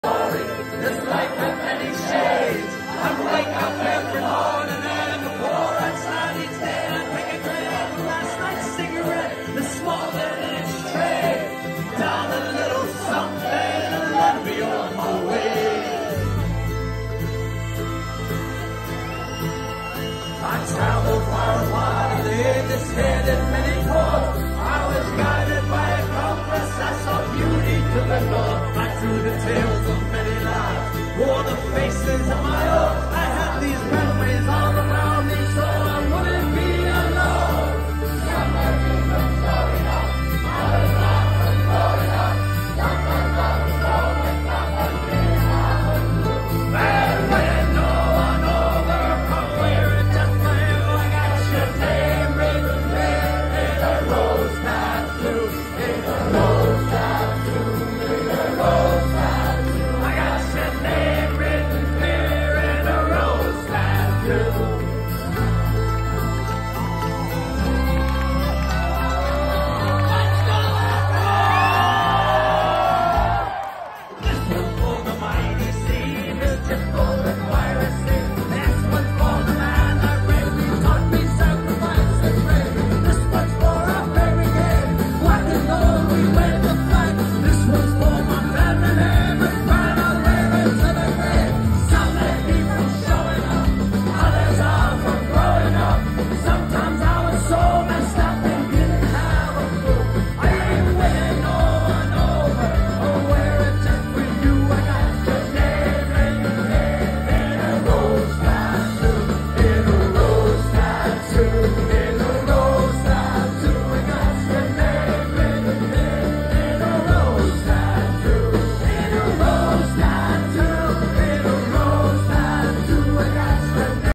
This life with many shades. I wake up every morning and before I start each day, I take a drag of last night's cigarette, the small each tray, down a little something and let me on my way. I traveled far and wide, in this head in many ports. I was guided by a compass, I saw beauty to the north. I drew the tales of many lives, wore the faces of my